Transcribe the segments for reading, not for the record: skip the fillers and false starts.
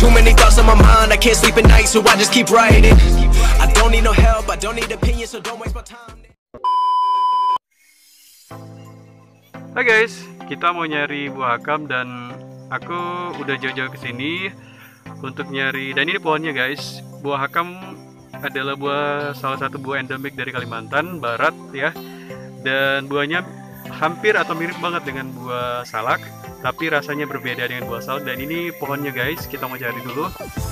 Too many thoughts on my mind, I can't sleep at night, so I just keep writing. I don't need no help, I don't need opinions, so don't waste my time. Hai guys, kita mau nyari buah hakam dan aku udah jauh-jauh kesini untuk nyari. Dan ini pohonnya guys, buah hakam adalah salah satu buah endemik dari Kalimantan Barat ya. Dan buahnya hampir atau mirip banget dengan buah salak, tapi rasanya berbeda dengan buah salak. Dan ini pohonnya guys, kita mau cari dulu.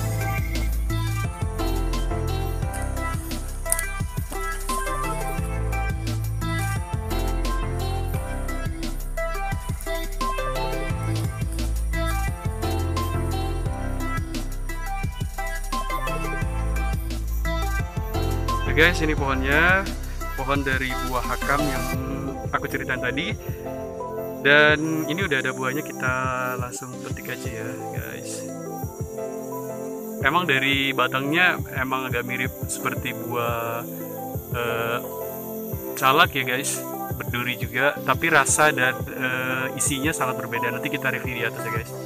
Oke guys, ini pohonnya, pohon dari buah hakam yang aku ceritain tadi. Dan ini udah ada buahnya, kita langsung petik aja ya guys. Emang dari batangnya emang agak mirip seperti buah salak ya guys, berduri juga, tapi rasa dan isinya sangat berbeda. Nanti kita review di atas ya guys.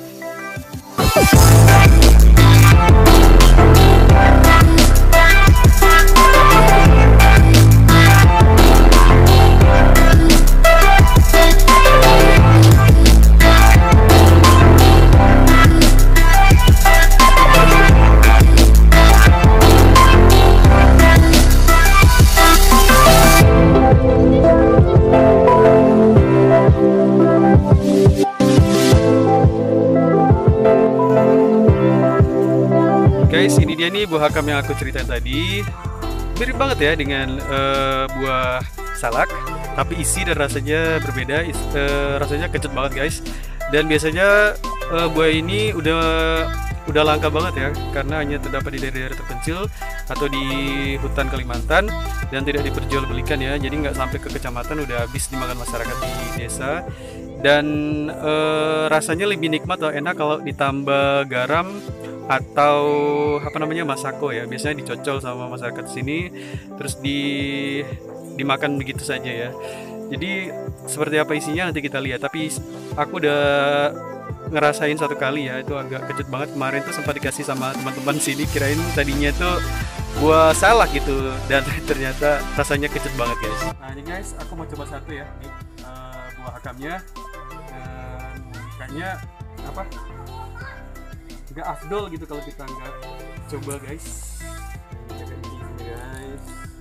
Guys, ini dia nih buah hakam yang aku ceritain tadi. Mirip banget ya dengan buah salak, tapi isi dan rasanya berbeda. Rasanya kecut banget guys. Dan biasanya buah ini udah langka banget ya, karena hanya terdapat di daerah-daerah terpencil atau di hutan Kalimantan dan tidak diperjualbelikan ya. Jadi nggak sampai ke kecamatan, udah habis dimakan masyarakat di desa. Dan rasanya lebih nikmat atau enak kalau ditambah garam atau apa namanya, masako ya. Biasanya dicocol sama masyarakat sini, terus dimakan begitu saja ya. Jadi seperti apa isinya nanti kita lihat. Tapi aku udah ngerasain satu kali ya, itu agak kecut banget. Kemarin tuh sempat dikasih sama teman-teman sini, kirain tadinya tuh buah salak gitu, dan ternyata rasanya kecut banget guys. Nah ini guys, aku mau coba satu ya, nih buah hakamnya. Dan kayaknya apa, nggak afdol gitu kalau kita nggak coba guys. Ini kayak gini guys,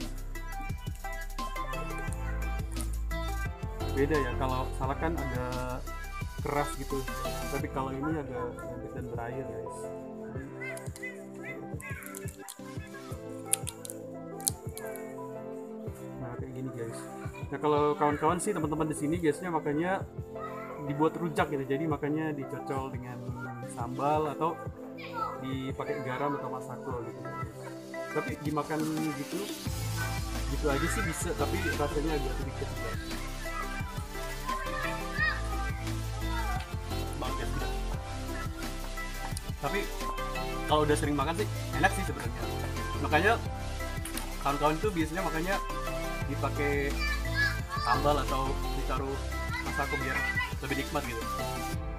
beda ya. Kalau salak kan agak keras gitu, tapi kalau ini agak lembut dan berair guys. Nah kayak gini guys. Nah kalau kawan-kawan sih, teman-teman di sini biasanya makanya dibuat rujak gitu, jadi makanya dicocol dengan sambal atau dipakai garam atau masako gitu. Tapi dimakan gitu aja sih bisa, tapi rasanya agak sedikit guys. Banget ya. Tapi kalau udah sering makan sih enak sih sebenarnya. Makanya kawan-kawan tuh biasanya makanya dipakai sambal atau ditaruh masako biar lebih nikmat gitu.